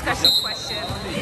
discussion question.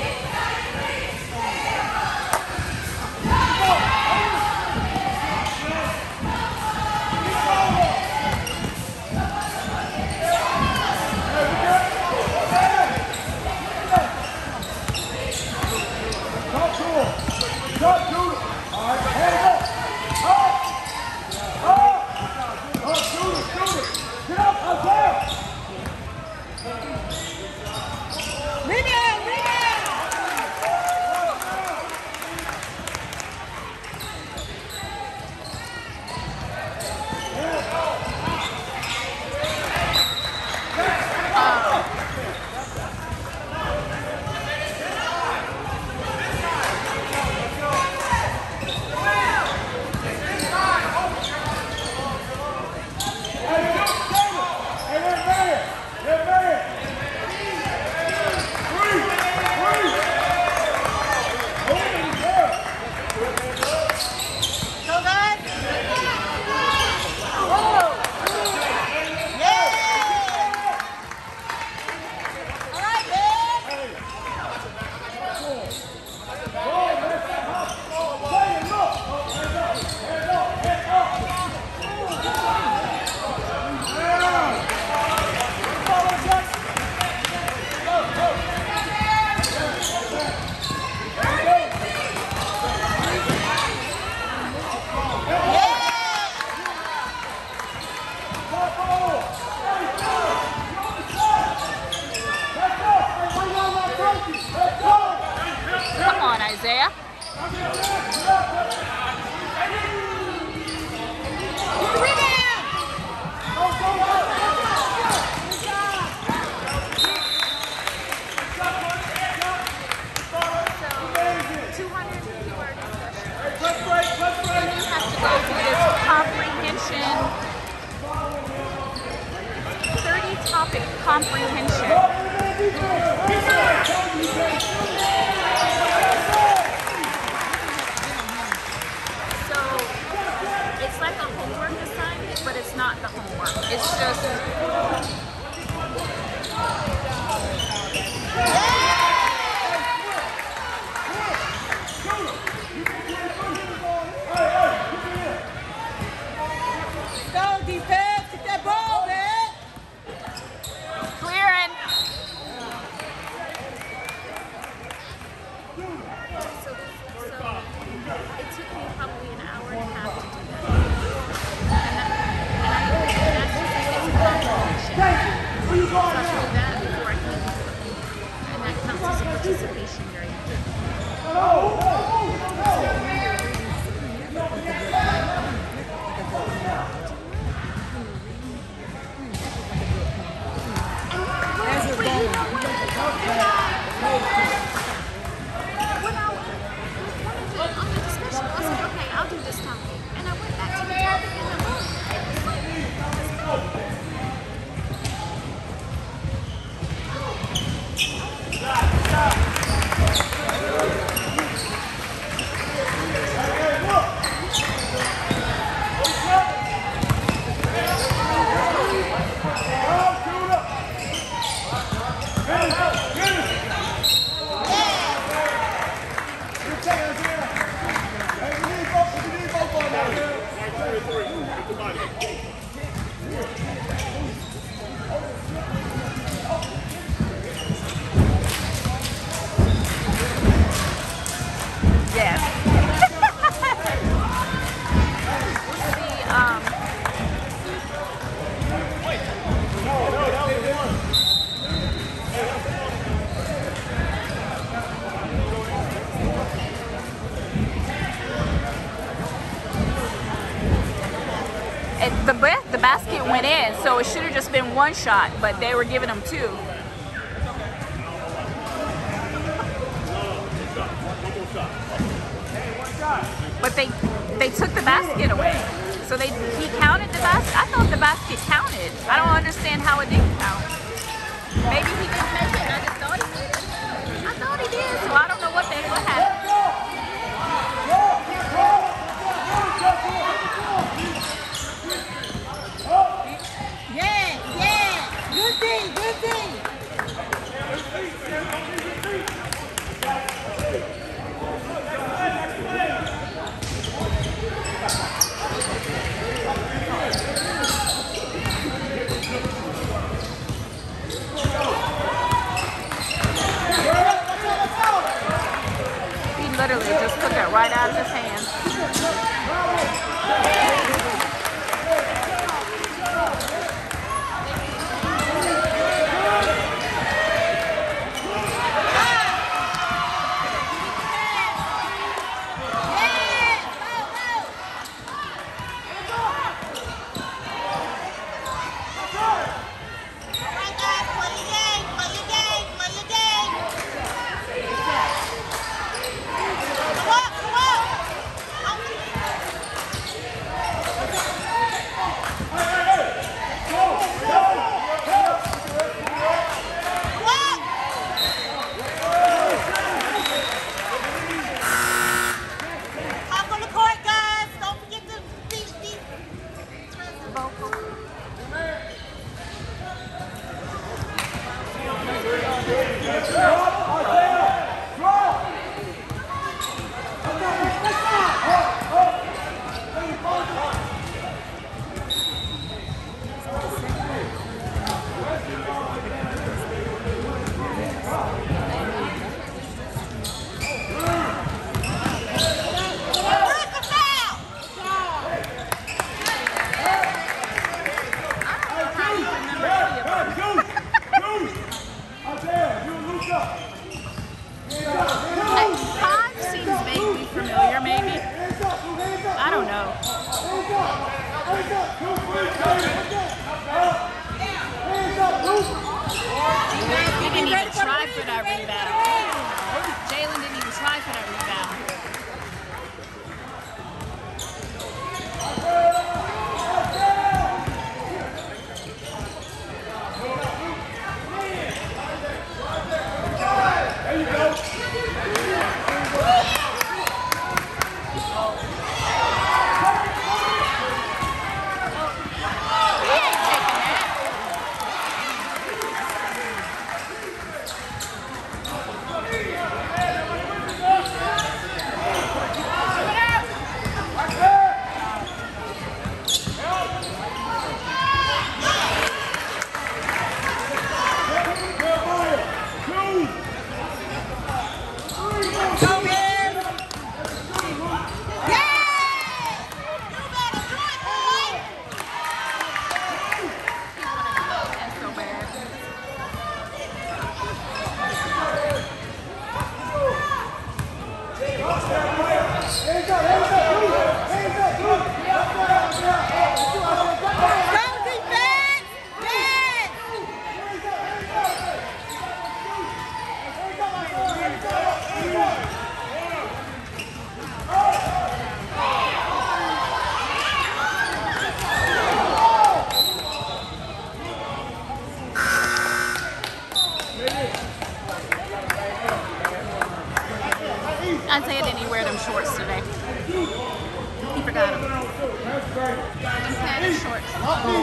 Comprehension. So it's like a homework assignment, but it's not the homework. It's just go defense, get that ball, man. participation during the game. I'll do this topic. And I went back to the topic and I the basket went in, so it should have just been one shot, but they were giving them two. But they took the basket away. So he counted the basket. I thought the basket counted. I don't understand how it didn't count. Maybe he didn't make it. I just thought he did. I thought he did, so I don't know what happened. Yeah, good thing, good thing. Literally just took it right out of his hand. Isaiah didn't even wear them shorts today. He forgot them. Them padded shorts.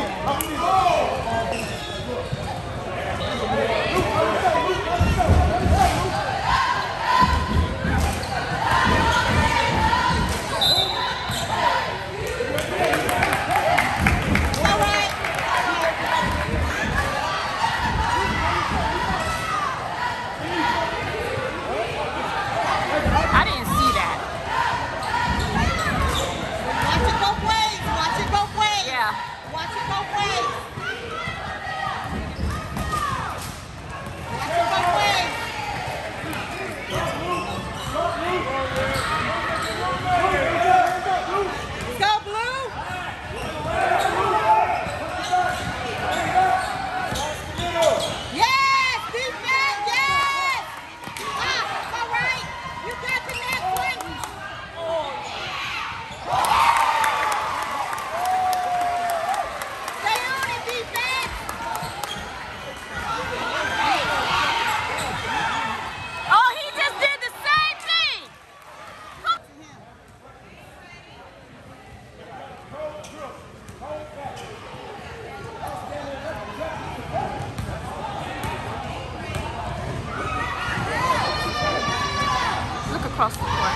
Across the floor.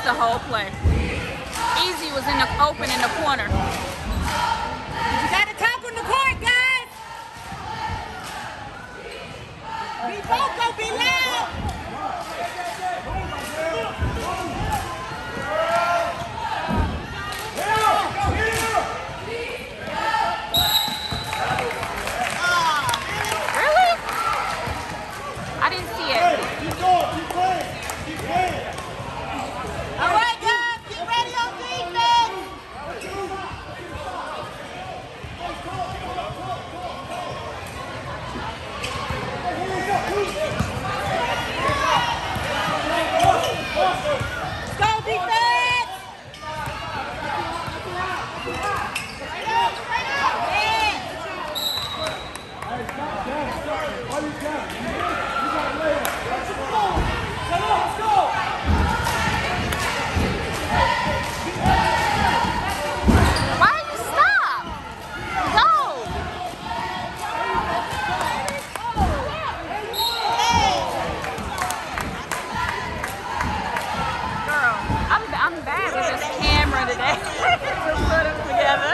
the whole play. Easy was in the open in the corner. You got to talk on the court, guys. Be vocal, be loud. Really? I didn't see it. Keep going, keep playing, keep playing. All right, guys, get ready on defense. Go defense. Why did you stop? Go. Girl, I'm bad with this camera today. Just put them together.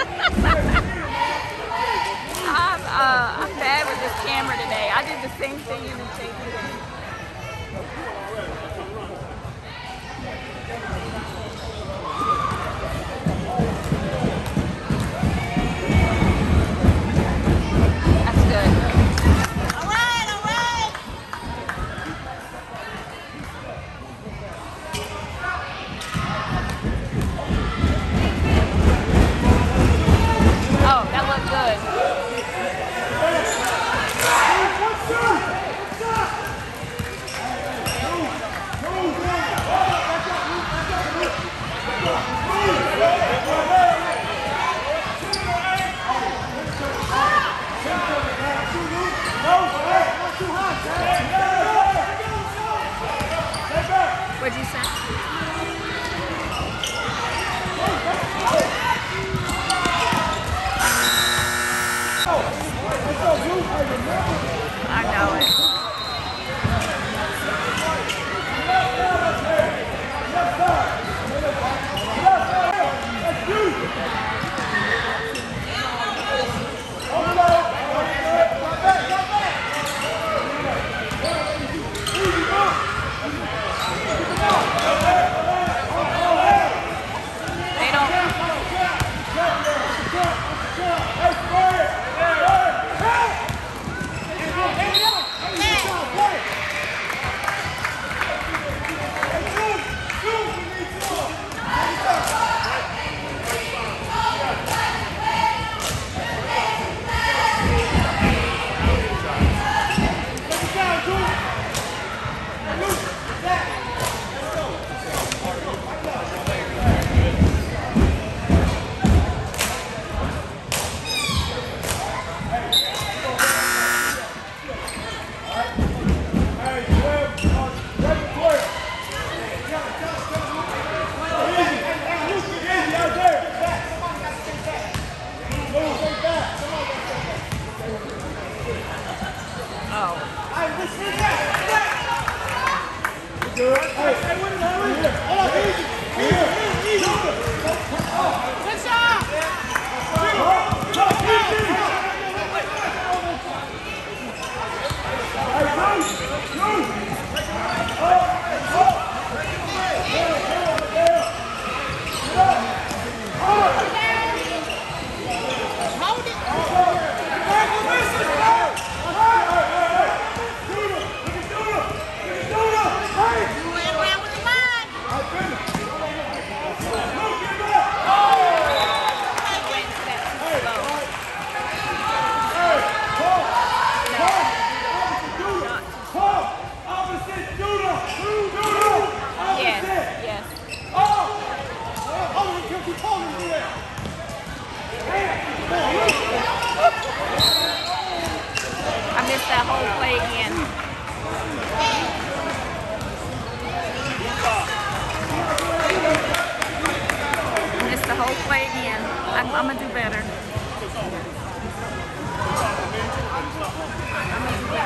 I'm bad with this camera today. I did the same thing you did today. That's good. All right, all right. Oh, that looked good. What'd you say? I know it. They don't. that whole play again. Missed the whole play again. I'm gonna do better.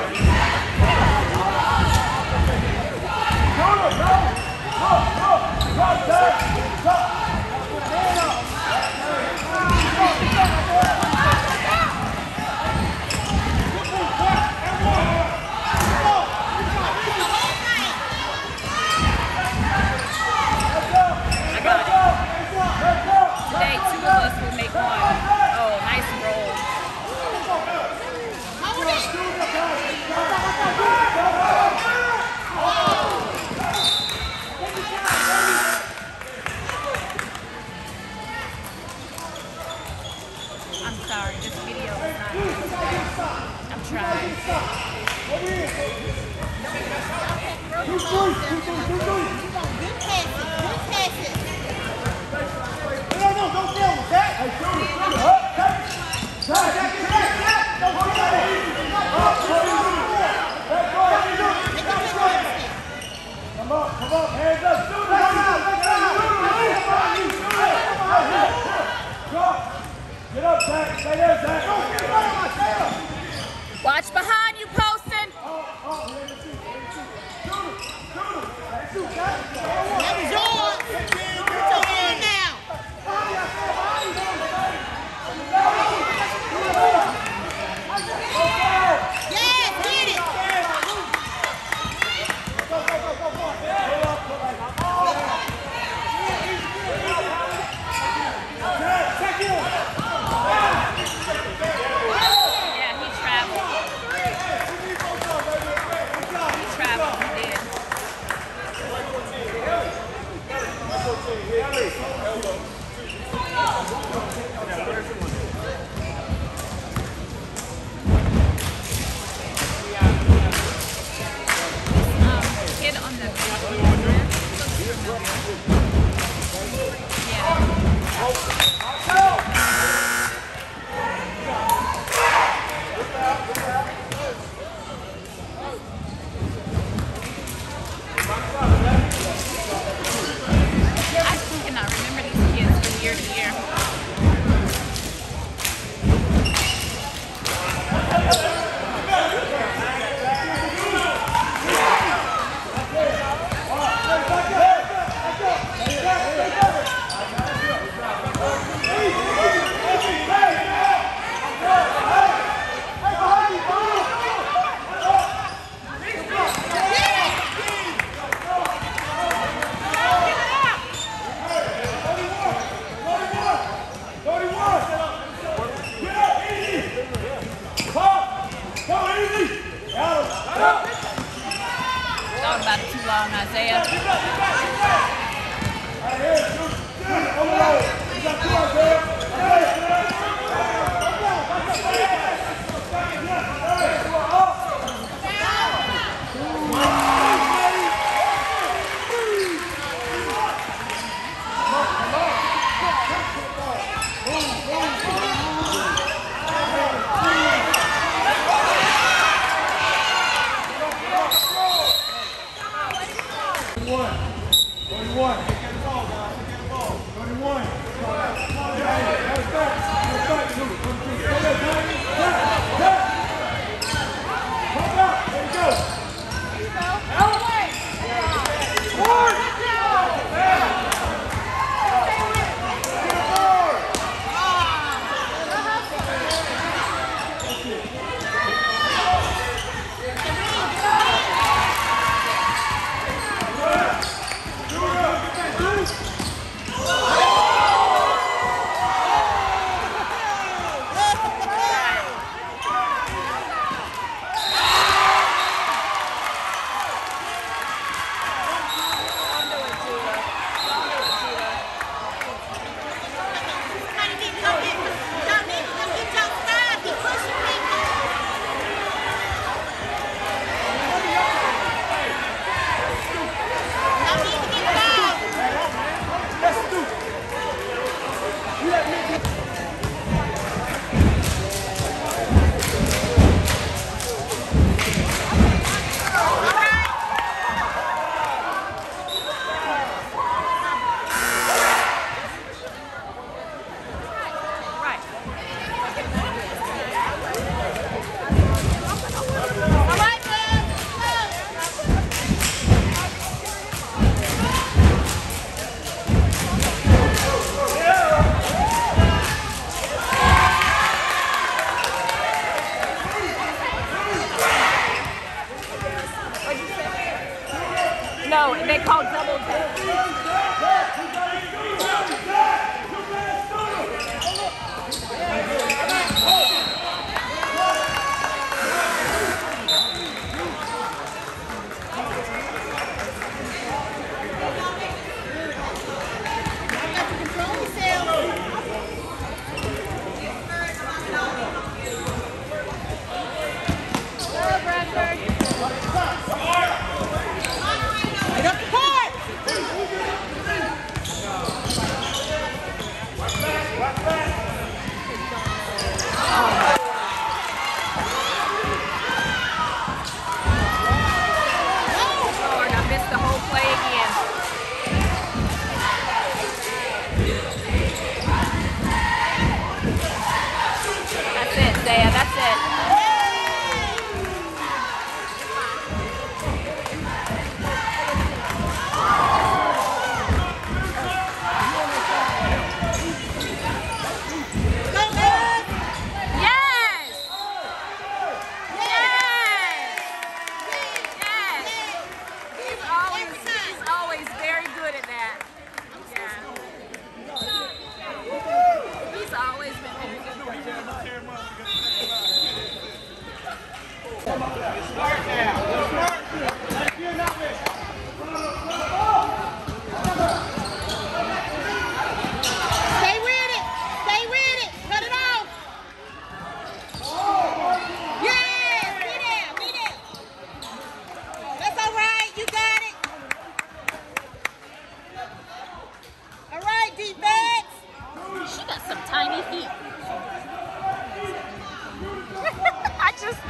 I'm gonna do better. Today, two of us will make one. Oh, nice roll. I'm sorry, this video is not good today. I'm trying. Come on, hands up, shoot it! Get up, Zach, stay there, Zach! Watch behind you, Poston! That was yours. Put your hand down. Yes, get it. Yeah, he traveled. He traveled, he did. Kid on the I cannot remember these kids from year to year. Thought about it too long, Isaiah.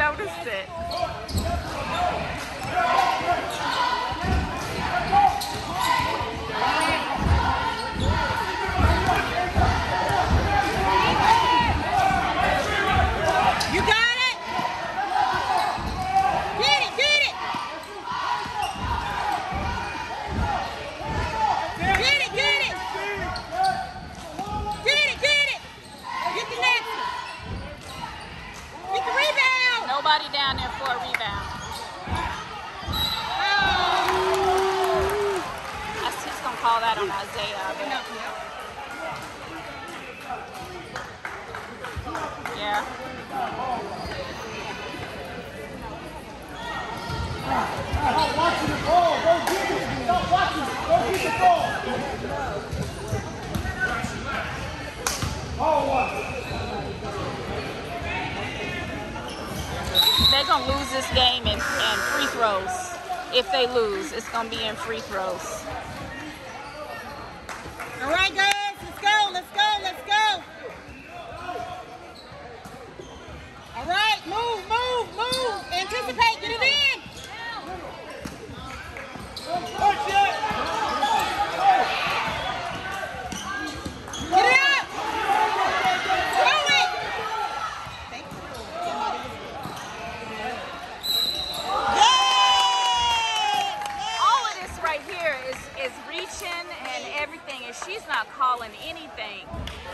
noticed it. You got it? Get it, get it! Get it, get it! Get it, get it! Get the next one! Get the rebound! Nobody down there for a rebound. He's gonna call that on Isaiah, I bet. Yeah. Stop watching the ball. Go get it. Stop watching it. Go get the ball. Ball one. They're gonna lose this game in free throws. If they lose, it's gonna be in free throws. All right, guys, let's go, let's go, let's go. All right, move, move, move. Anticipate, get it in. Push it. Get it up. Throw it. All of this right here is reaching and everything, and she's not calling anything.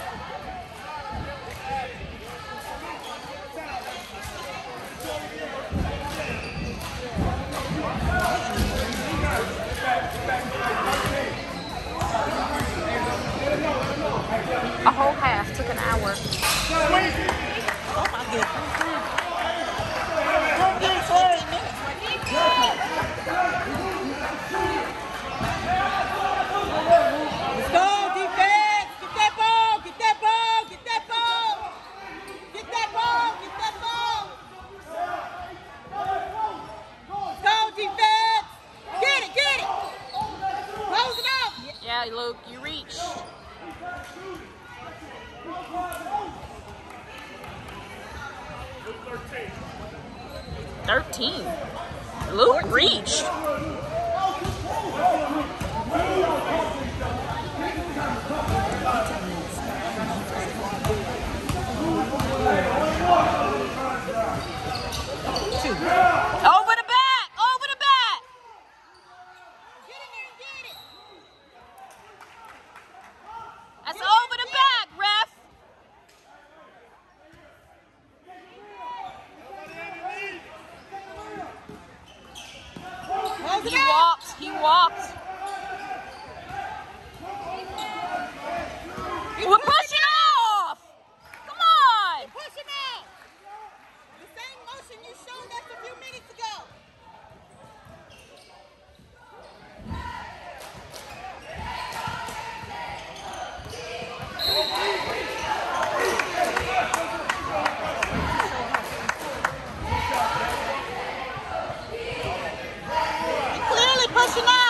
A whole half took an hour. Oh my goodness. That's 14 minutes. Let's go, defense. Get that ball, get that ball, get that ball. Get that ball, get that ball. Let's go, defense. Get it, get it. Close it up. Yeah, Luke, you reached. 13. Luke reached. Over the back! Over the back! Get in there and get it. That's over the back, ref! Close it He up. walked. He walked. We're pushing off! Come on! Push him out. The same motion you showed us a few minutes ago. You're clearly pushing out.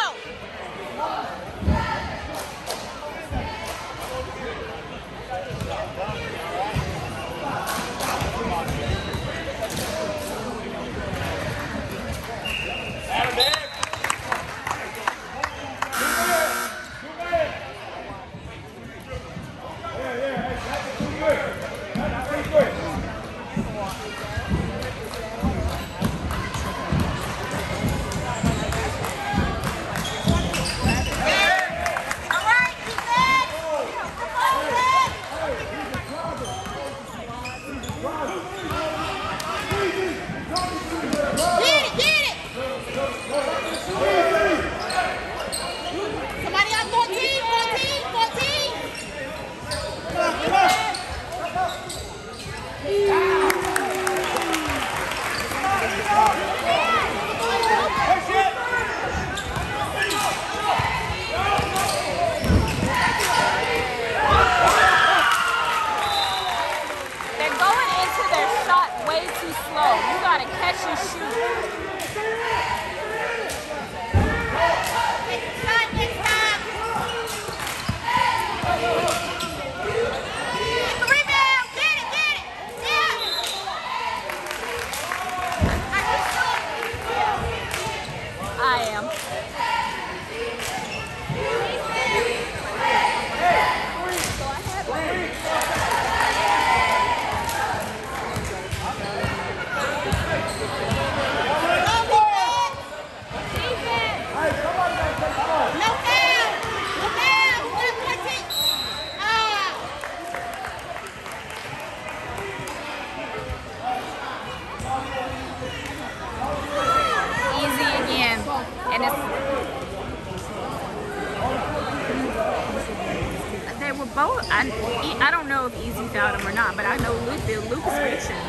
both. I don't know if Easy fouled him or not, but I know Luke's reaching.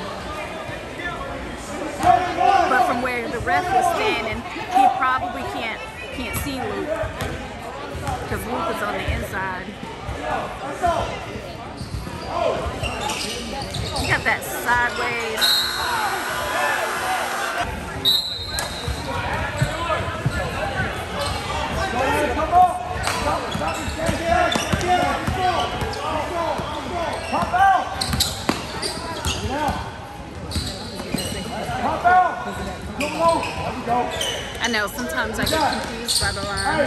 But from where the ref was standing, he probably can't see Luke because Luke is on the inside. He got that sideways. I know, sometimes I get confused by the lines.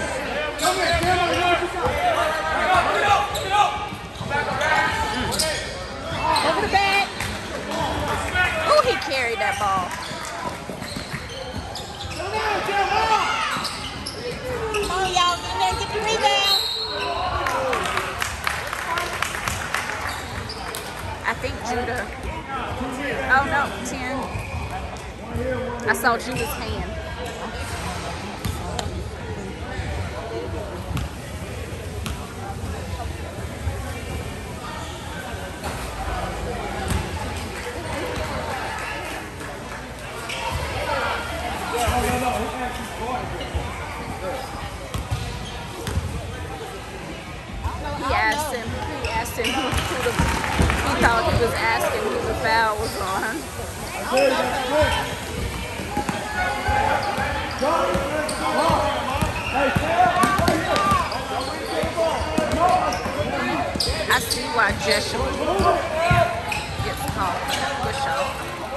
Over the back. Oh, he carried that ball. Come on, y'all. Get in there and get the rebound. I think Judah. Oh no, 10. I saw Judah's hand. He thought he was asking who the foul was on. I see why Jeshua gets called push off.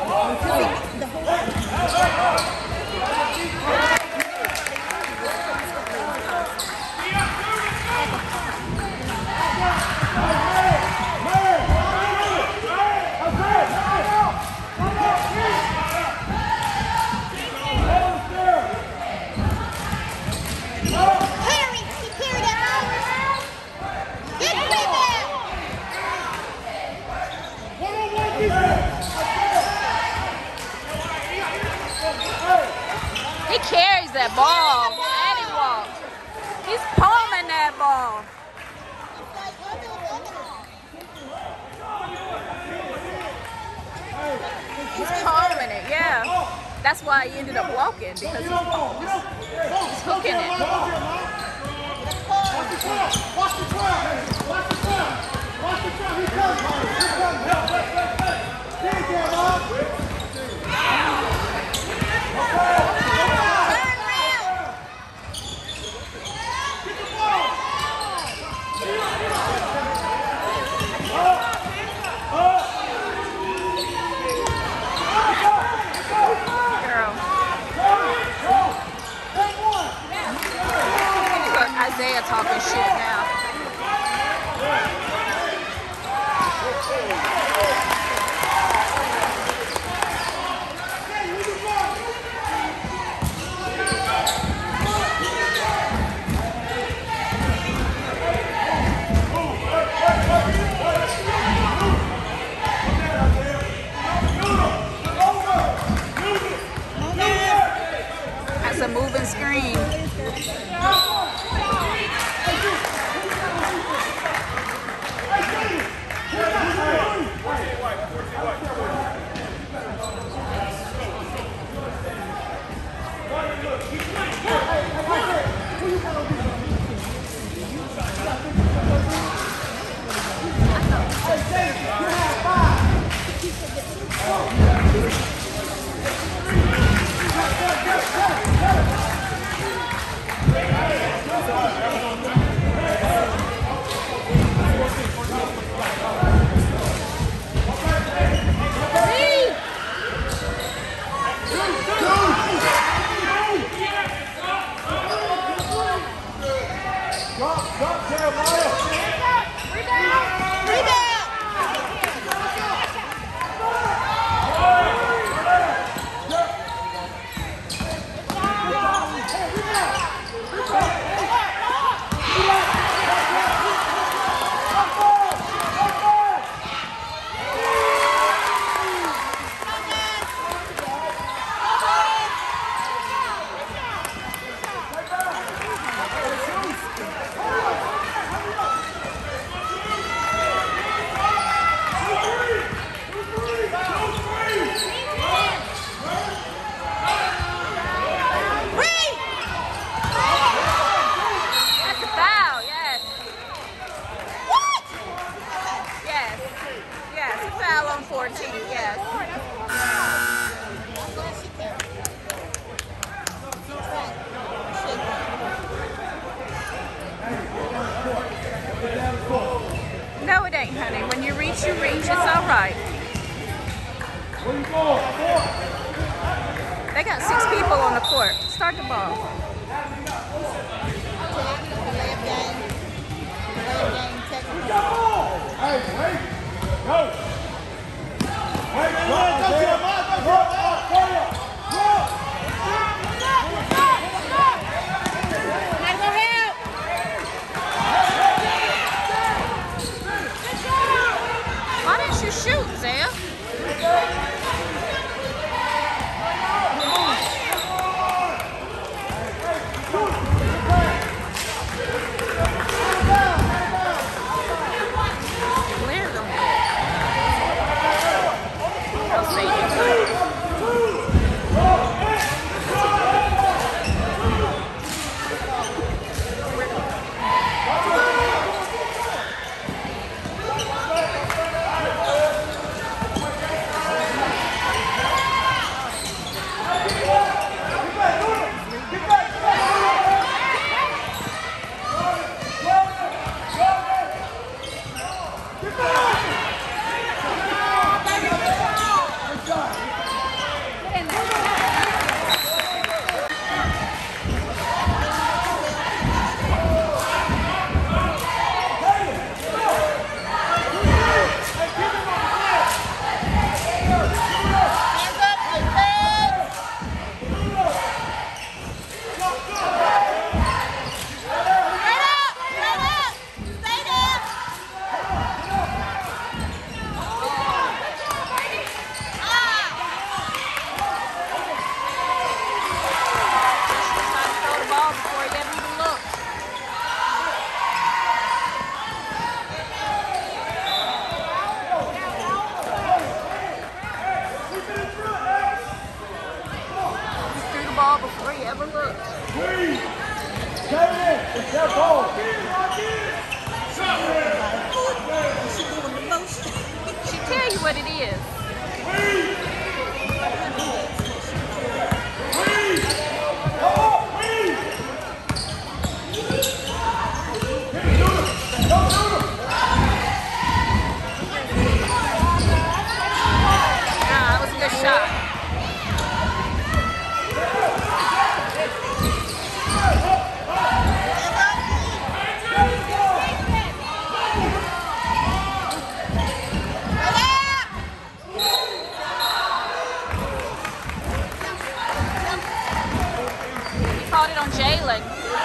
He carries that ball and he walks. He's palming that ball. He's palming it, yeah. That's why he ended up walking, because he's hooking it. Watch the trap! Watch the trap! Watch the trap! Watch the trap! Here comes! Here comes! Hey! There, Bob! Isaiah talking shit now. on 14, yes. No, it ain't, honey. When you reach, it's all right. They got 6 people on the court. Start the ball. Hey, wait. Go. Wait, Why didn't you shoot, Zaya? Before he ever looked. It's their ball. She tell you what it is. That was a good shot. Caught it on Jalen.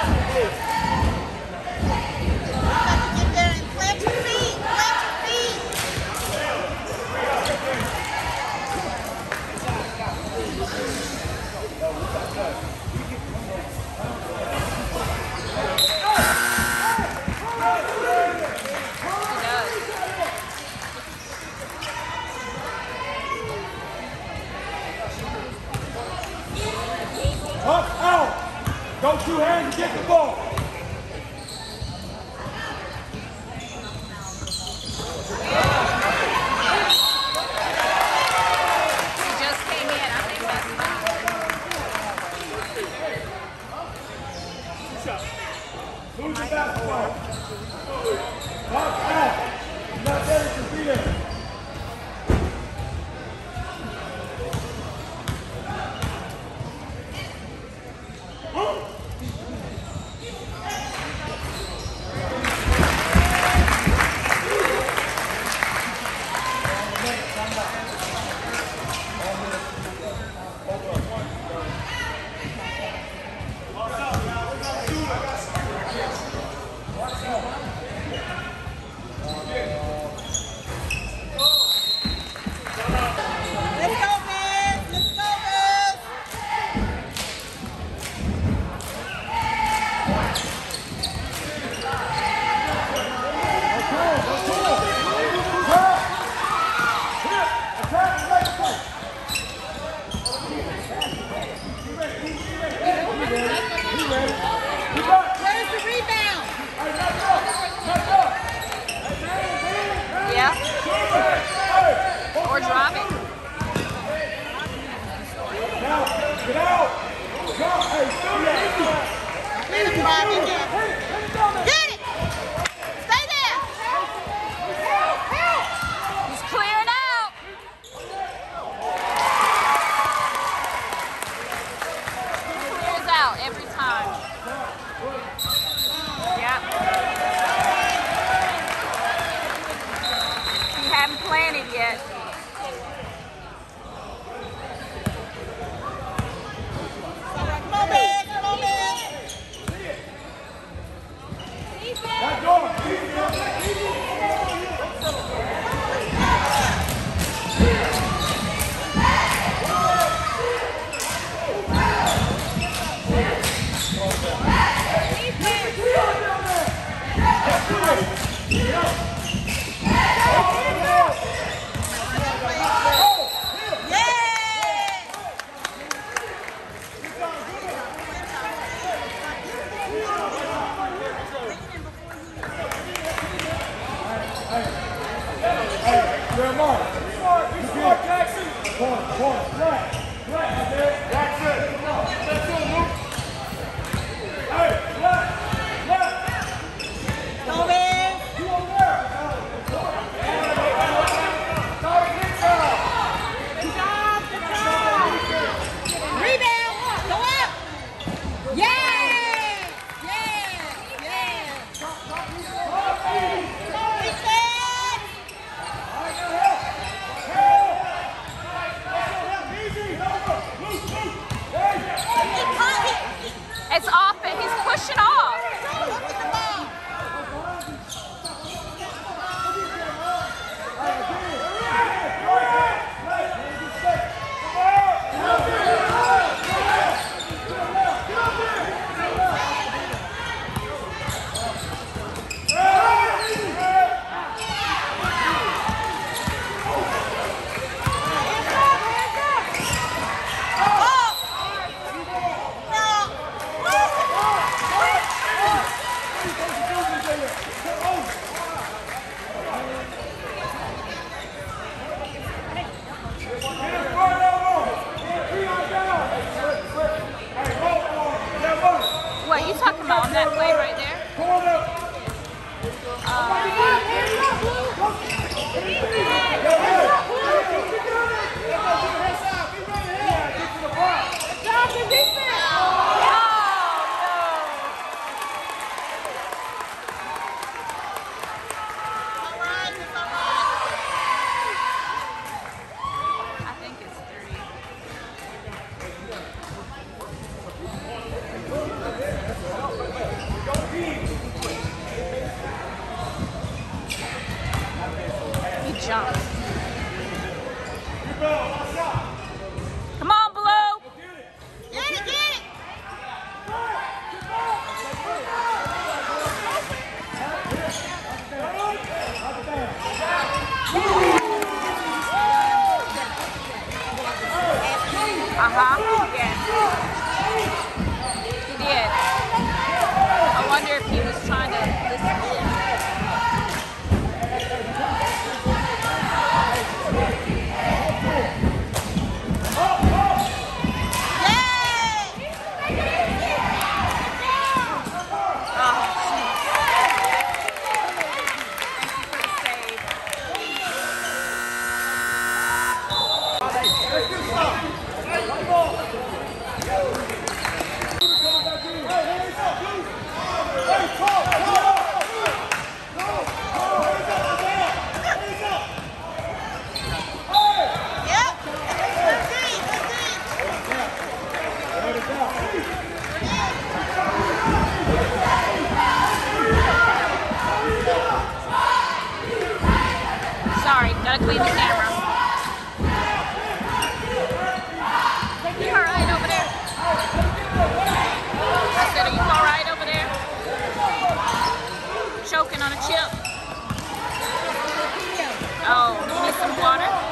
Get there and plant your feet. Plant your feet. Up, out. Go 2 hands and get the ball. He just came in. I think that's fine. Lose the basketball. Up, out. Not there to be there. It's off and he's pushing off. What, you talking about on that play right there? I think it's 3. He jumped. Come on, Blue. Get it, get it! Yeah. He did. I wonder if he was trying to listen. Sorry, gotta clean the camera. You alright over there? I said, are you alright over there? Choking on a chip. Oh, you need some water?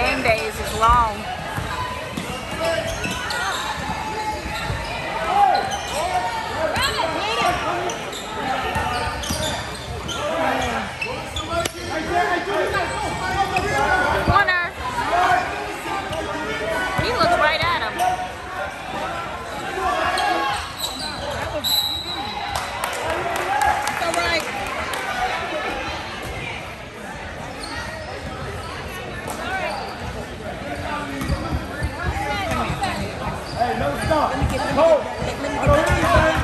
Game days is long. Corner. He looks right at him. It's all right. Hey, no stop. Hold. I don't hear you, man.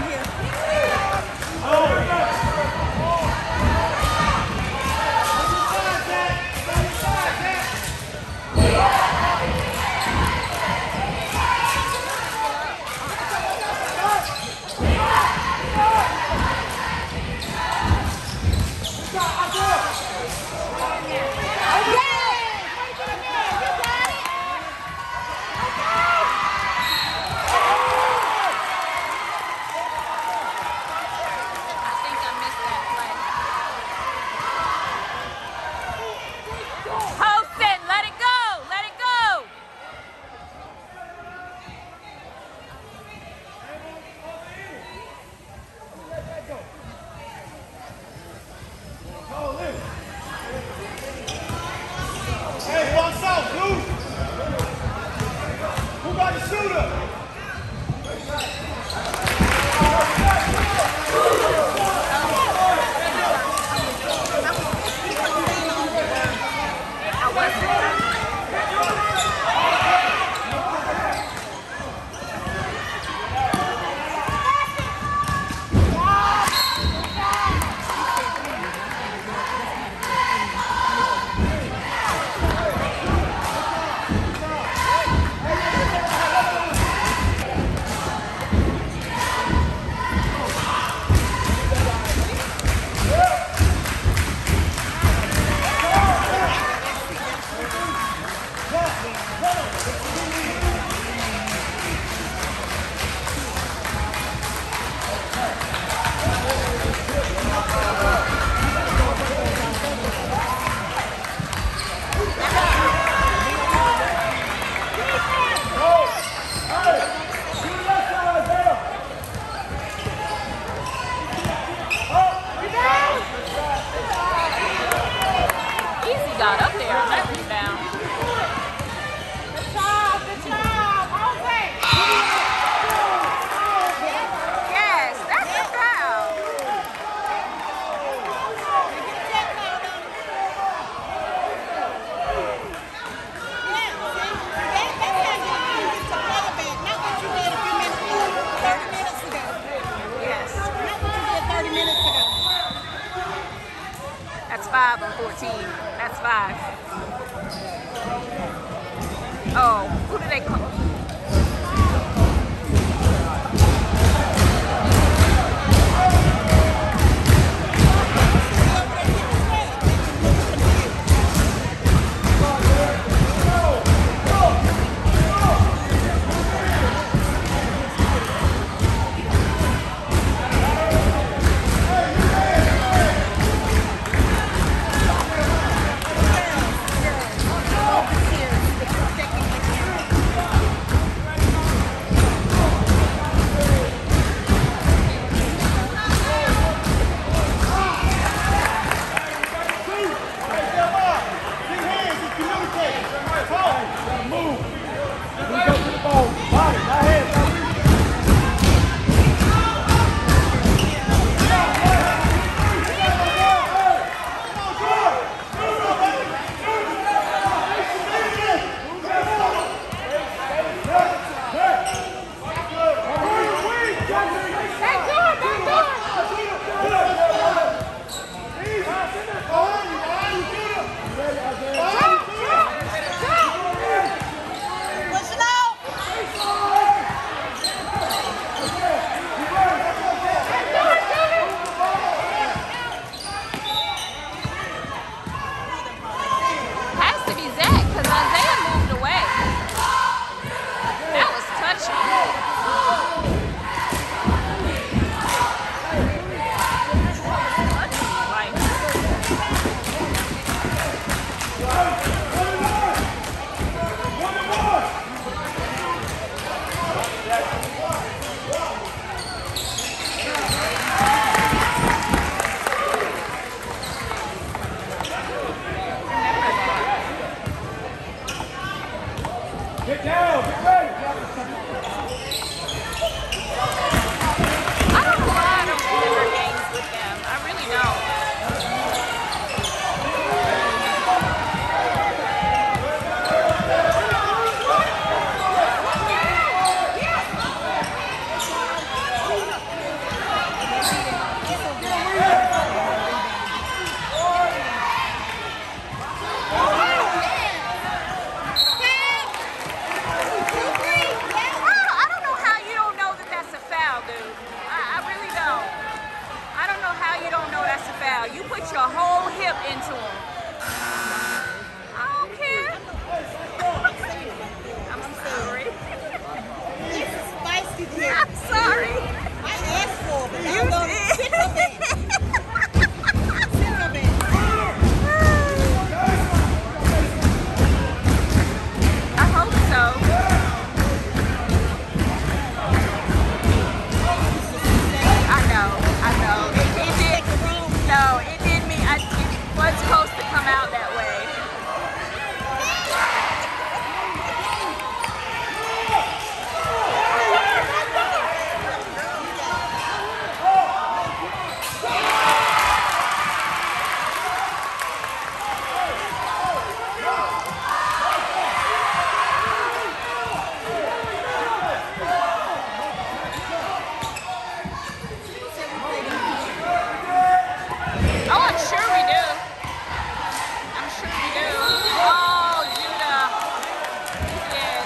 Got up there on that rebound. Good job, good job. Okay. Yes, that's a foul. Yes. That's 5 on 14. That's 5. Oh, who do they call? Get down, get ready. I don't know why I don't remember games with them. I really don't. You put your whole hip into them. I don't care. I'm sorry. This is spicy here. I'm sorry. I asked for it, but You I'm going to did. sit up in. Sit up in. I hope so. I know. It did. No, it did me. It was supposed to come out that way. Oh, I'm sure we do. I'm sure we do. Oh, Judah. He did.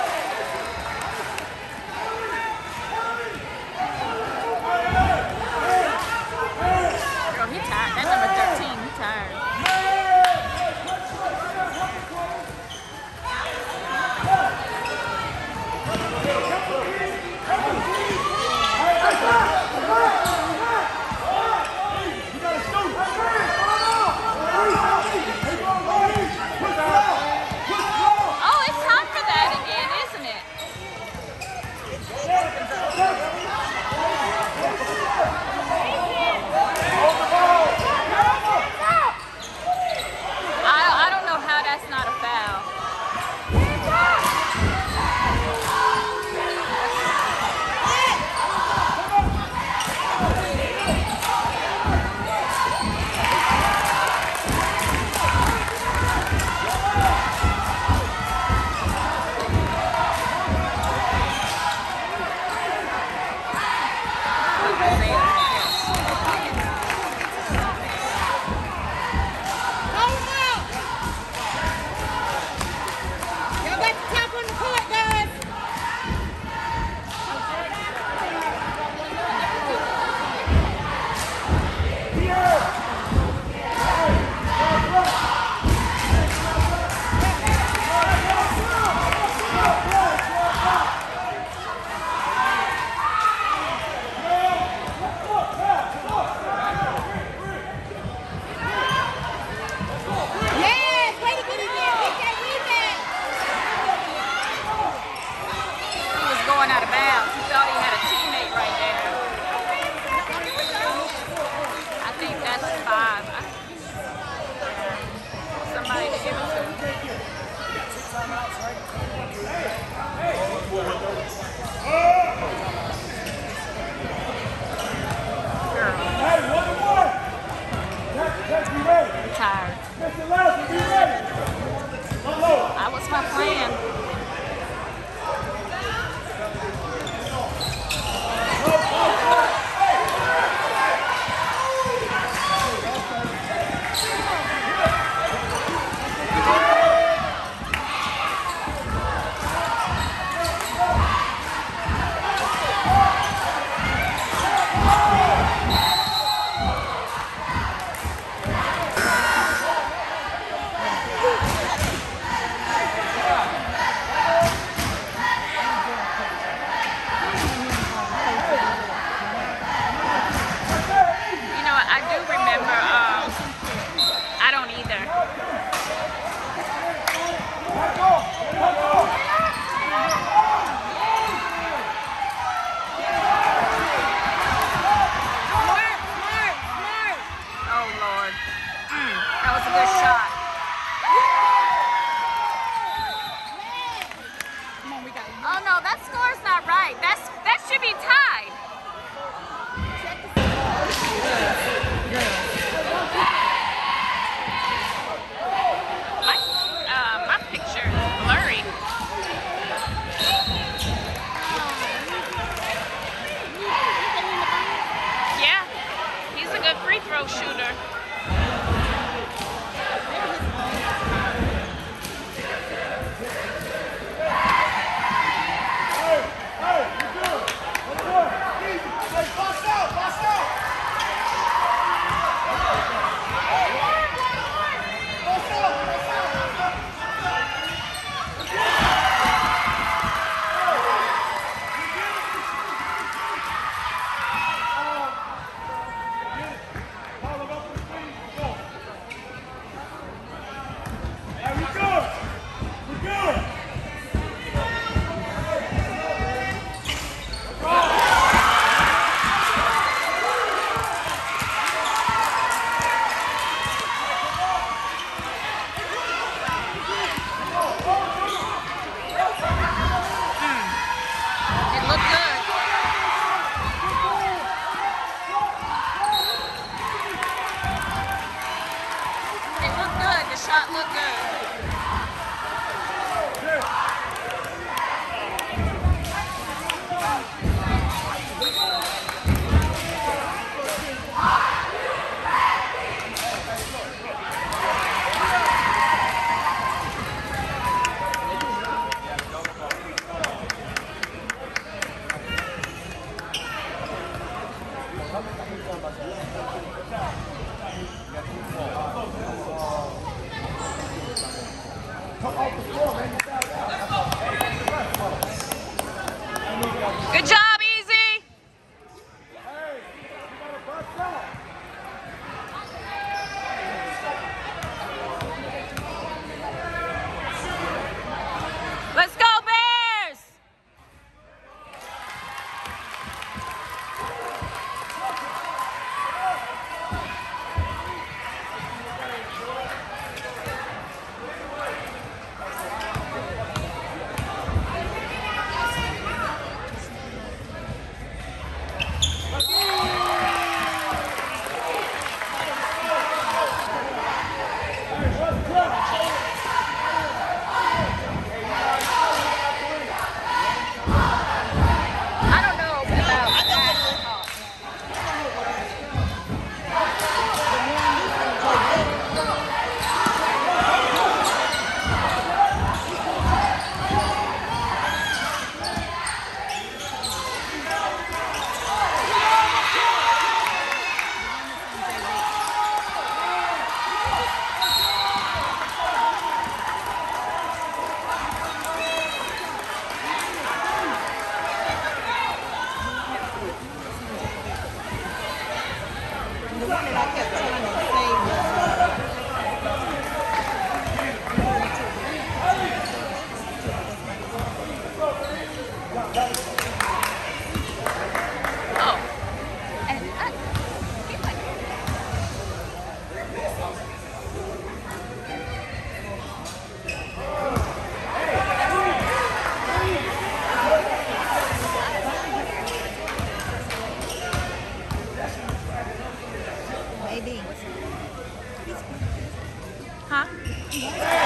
Girl, he tired. That number 13, he tired. Oh, it's time for that again, isn't it? I don't know how that's not a foul. Out of bounds. He thought he had a teammate right there. I think that's 5. Somebody to give it to. Girl. I'm tired. That was my plan. that score's not right. That should be tied. My picture is blurry. Yeah, he's a good free throw shooter. Good job, Easy. Let's go, Bears. Huh?